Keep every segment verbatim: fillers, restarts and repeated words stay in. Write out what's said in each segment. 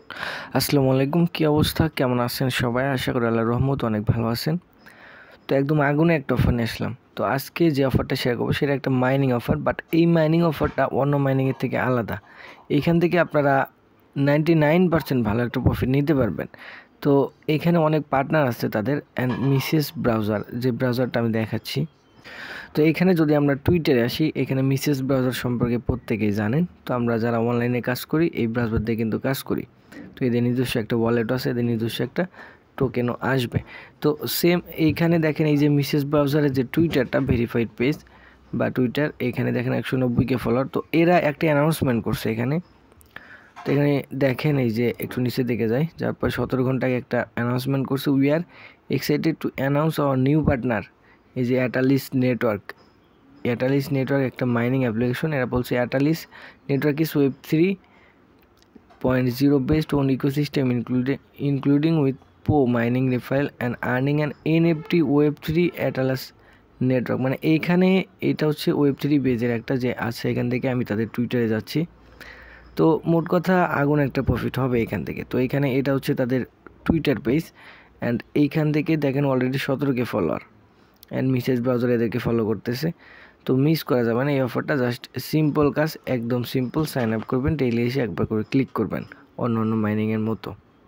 আসসালামু আলাইকুম, কী অবস্থা, কেমন আছেন সবাই? আশা করি আল্লাহর রহমত অনেক ভালো আছেন। তো একদম আগুনে একটা অফার নিয়ে আসলাম। তো আজকে যে অফারটা শেয়ার করবো সেটা একটা মাইনিং অফার, বাট এই মাইনিং অফারটা অন্য মাইনিংয়ের থেকে আলাদা। এইখান থেকে আপনারা নাইনটি নাইন পার্সেন্ট ভালো একটা প্রফিট নিতে পারবেন। তো এখানে অনেক পার্টনার আছে তাদের, অ্যান্ড মিসেস ব্রাউজার, যে ব্রাউজারটা আমি দেখাচ্ছি। তো এখানে যদি আমরা টুইটারে আসি, এখানে মিসেস ব্রাউজার সম্পর্কে প্রত্যেকেই জানেন। তো আমরা যারা অনলাইনে কাজ করি এই ব্রাউজার দিয়ে কিন্তু কাজ করি। তো এদের নিজস্ব একটা ওয়ালেট আছে, এদের নিজস্ব একটা টোকেনও আসবে। তো সেম এইখানে দেখেন, এই যে মিসেস ব্রাউজারের যে টুইটারটা ভেরিফাইড পেজ বা টুইটার, এখানে দেখেন একশো নব্বই কে ফলোয়ার। তো এরা একটা অ্যানাউন্সমেন্ট করছে এখানে। তো এখানে দেখেন, এই যে একটু নিচে দিকে যায়, যার পর সতেরো ঘন্টায় একটা অ্যানাউন্সমেন্ট করছে, we are excited to announce our new partner. এই যে অ্যাটালিস নেটওয়ার্ক, অ্যাটালিস নেটওয়ার্ক একটা মাইনিং অ্যাপ্লিকেশন। এরা বলছে Atlas network is web three point zero based on ecosystem including including with পো mining referral and earning and NFT web three Atlas network. মানে এইখানে এটা হচ্ছে ওয়েব থ্রি বেজের একটা যে আছে। এখান থেকে আমি তাদের টুইটারে যাচ্ছি। তো মোট কথা আগুন একটা প্রফিট হবে এখান থেকে। তো এখানে এটা হচ্ছে তাদের টুইটার পেজ, অ্যান্ড এইখান থেকে দেখেন অলরেডি সতেরো K follower, and Mises browser এদেরকে ফলো করতেছে। তো মিস করা যাবে না এই অফারটা। জাস্ট সিম্পল কাজ, একদম সিম্পল। সাইন আপ করবেন, ডেইলি এসে একবার করে ক্লিক করবেন, অন্য অন্য মাইনিংয়ের মতো।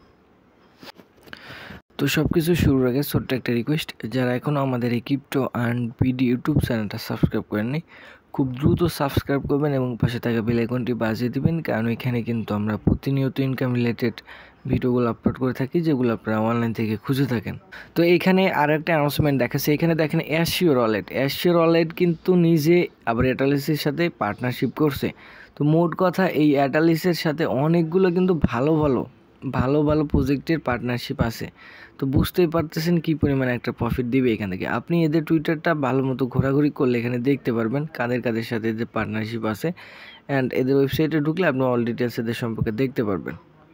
তো সব কিছু শুরুর আগে ছোট্ট একটা রিকোয়েস্ট, যারা এখনও আমাদের এই ক্রিপ্টো আর্ন বিডি ইউটিউব চ্যানেলটা সাবস্ক্রাইব করেননি, খুব দ্রুত সাবস্ক্রাইব করবেন এবং পাশে থাকা বেল আইকনটি বাজিয়ে দিবেন, কারণ এখানে কিন্তু আমরা প্রতিনিয়ত ইনকাম রিলেটেড ভিডিওগুলো আপলোড করে থাকি, যেগুলো আপনারা অনলাইন থেকে খুঁজে থাকেন। তো এইখানে আর একটা অ্যানাউন্সমেন্ট দেখাচ্ছে। এখানে দেখেন অ্যাশিওর ওয়ালেট, অ্যাশিওর ওয়ালেট কিন্তু নিজে আবার অ্যাটালিসের সাথে পার্টনারশিপ করছে। তো মোট কথা এই অ্যাটালিসের সাথে অনেকগুলো কিন্তু ভালো ভালো ভালো ভালো প্রজেক্টের পার্টনারশিপ আছে। তো বুঝতেই পারতেছেন কী পরিমাণে একটা প্রফিট দিবে এখান থেকে। আপনি এদের টুইটারটা ভালো মতো ঘোরাঘুরি করলে এখানে দেখতে পারবেন কাদের কাদের সাথে এদের পার্টনারশিপ আছে, অ্যান্ড এদের ওয়েবসাইটে ঢুকলে আপনি অল ডিটেলস এদের সম্পর্কে দেখতে পারবেন।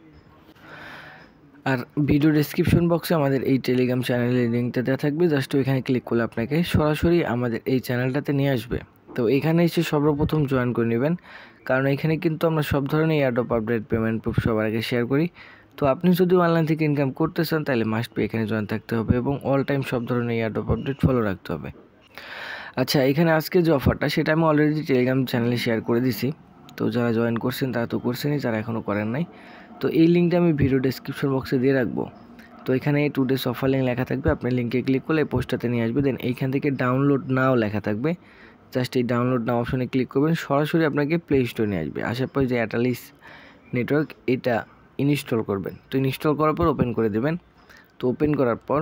আর ভিডিও ডেসক্রিপশন বক্সে আমাদের এই টেলিগ্রাম চ্যানেলের লিঙ্কটা দেওয়া থাকবে। জাস্ট ওইখানে ক্লিক করলে আপনাকে সরাসরি আমাদের এই চ্যানেলটাতে নিয়ে আসবে। তো এখানে এসে সর্বপ্রথম জয়েন করে নেবেন, কারণ এখানে কিন্তু আমরা সব ধরনের এয়ারড্রপ আপডেট, পেমেন্ট প্রুফ সবার আগে শেয়ার করি। তো আপনি যদি অনলাইন থেকে ইনকাম করতে চান তাহলে মাস্ট বি এখানে জয়েন থাকতে হবে এবং অল টাইম সব ধরনের এয়ারড্রপ আপডেট ফলো রাখতে হবে। আচ্ছা, এখানে আজকে যে অফারটা সেটা আমি অলরেডি টেলিগ্রাম চ্যানেলে শেয়ার করে দিছি। তো যারা জয়েন করছেন তারা তো করছেনই, যারা এখনও করেন নাই, তো এই লিঙ্কটা আমি ভিডিও ডেসক্রিপশন বক্সে দিয়ে রাখবো। তো এখানে টু ডেস অফার লিঙ্ক লেখা থাকবে, আপনি লিঙ্কে ক্লিক করলে এই পোস্টটাতে নিয়ে আসবে। দেন এইখান থেকে ডাউনলোড নাও লেখা থাকবে, জাস্ট এই ডাউনলোড নাও অপশনে ক্লিক করবেন, সরাসরি আপনাকে প্লে স্টোরে নিয়ে আসবে। আসার পর যে অ্যাটালিস নেটওয়ার্ক এটা ইনস্টল করবেন। তো ইনস্টল করার পর ওপেন করে দেবেন। তো ওপেন করার পর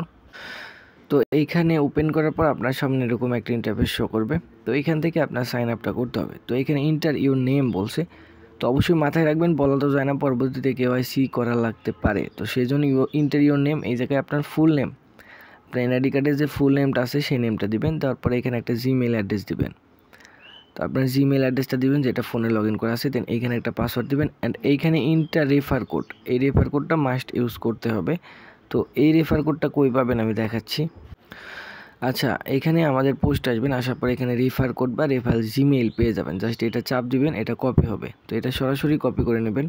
তো এইখানে ওপেন করার পর আপনার সামনে এরকম একটা ইন্টারফেস শো করবে। তো এইখান থেকে আপনার সাইন আপটা করতে হবে। তো এখানে ইন্টার ইউর নেম বলছে, তো অবশ্যই মাথায় রাখবেন, বলা তো যায় না পরবর্তীতে কেওয়াইসি করা লাগতে পারে। তো সেই জন্য ইন্টার ইউর নেম, এই জায়গায় আপনার ফুল নেম, আপনার এনআইডি কার্ডের যে ফুল নেমটা আছে সেই নেমটা দিবেন। তারপরে এখানে একটা জিমেইল অ্যাড্রেস দিবেন। তো আপনার জিমেইল অ্যাড্রেসটা দিবেন যেটা ফোনে লগ ইন করা আছে। দেন এইখানে একটা পাসওয়ার্ড দিবেন, অ্যান্ড এইখানে ইন্টার রেফার কোড, এই রেফার কোডটা মাস্ট ইউজ করতে হবে। তো এই রেফার কোডটা কই পাবেন আমি দেখাচ্ছি। আচ্ছা, এখানে আমাদের পোস্ট আসবেন, আসার পর এখানে রেফার কোড বা রেফারেল জিমেইল পেয়ে যাবেন। জাস্ট এটা চাপ দিবেন, এটা কপি হবে। তো এটা সরাসরি কপি করে নেবেন।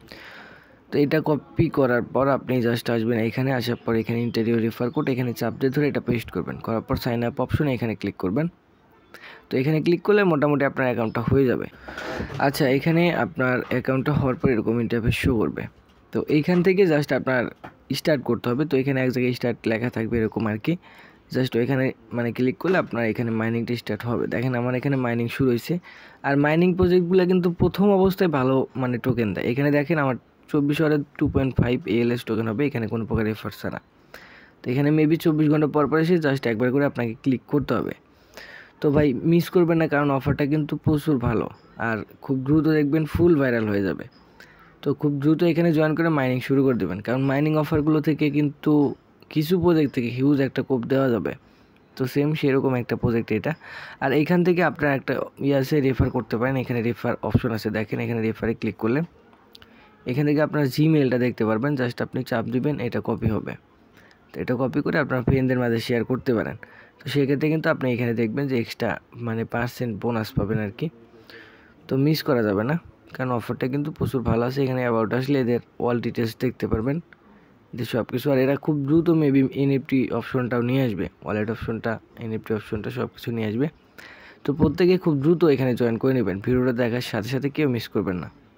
তো এটা কপি করার পর আপনি জাস্ট আসবেন এখানে, আসার পর এখানে ইন্টারভিউ রেফার কোড এখানে চাপ দিয়ে ধরে এটা পেস্ট করবেন। করার পর সাইন আপ অপশনে এখানে ক্লিক করবেন। তো এখানে ক্লিক করলে মোটামুটি আপনার অ্যাকাউন্টটা হয়ে যাবে। আচ্ছা, এখানে আপনার অ্যাকাউন্টটা হওয়ার পর এরকম ইন্টারফেস শো করবে। তো এইখান থেকে জাস্ট আপনার স্টার্ট করতে হবে। তো এখানে এক জায়গায় স্টার্ট লেখা থাকবে এরকম আর কি। জাস্ট ওইখানে মানে ক্লিক করলে আপনার এখানে মাইনিংটা স্টার্ট হবে। দেখেন আমার এখানে মাইনিং শুরু হয়েছে। আর মাইনিং প্রজেক্টগুলো কিন্তু প্রথম অবস্থায় ভালো মানে টোকেন দেয়। এখানে দেখেন আমার চব্বিশ আওয়ারে two point five ALS token হবে এখানে কোনো প্রকার এফার্ট ছাড়া। তো এখানে মেবি চব্বিশ ঘন্টা পর পর এসে জাস্ট একবার করে আপনাকে ক্লিক করতে হবে। তো ভাই মিস করবেন না, কারণ অফারটা কিন্তু প্রচুর ভালো আর খুব দ্রুত দেখবেন ফুল ভাইরাল হয়ে যাবে। তো খুব দ্রুত এখানে জয়েন করে মাইনিং শুরু করে দেবেন, কারণ মাইনিং অফারগুলো থেকে কিন্তু কিছু প্রজেক্ট থেকে হিউজ একটা কোপ দেওয়া যাবে। তো সেম সেরকম একটা প্রজেক্ট এটা। আর এইখান থেকে আপনারা একটা ইয়াসে রেফার করতে পারেন। এখানে রেফার অপশন আছে, দেখেন এখানে রেফারে ক্লিক করলে এখান থেকে আপনার জিমেলটা দেখতে পারবেন। জাস্ট আপনি চাপ দিবেন, এটা কপি হবে। তো এটা কপি করে আপনার ফ্রেন্ডদের মাঝে শেয়ার করতে পারেন। তো সেক্ষেত্রে কিন্তু আপনি এখানে দেখবেন যে এক্সট্রা মানে পার্সেন্ট বোনাস পাবেন আর কি। তো মিস করা যাবে না। কারণ অফারটা কিন্তু প্রচুর ভালো আছে। এখানে অ্যাবাউট আসলে এদের অল ডিটেলস দেখতে পারবেন, যে সব কিছু। আর এরা খুব দ্রুত মেবি এনএফটি অপশনটাও নিয়ে আসবে, ওয়ালেট অপশনটা, এনএফটি অপশনটা সব কিছু নিয়ে আসবে। তো প্রত্যেকে খুব দ্রুত এখানে জয়েন করে নেবেন। ভিডিওটা দেখার সাথে সাথে কেউ মিস করবেন না।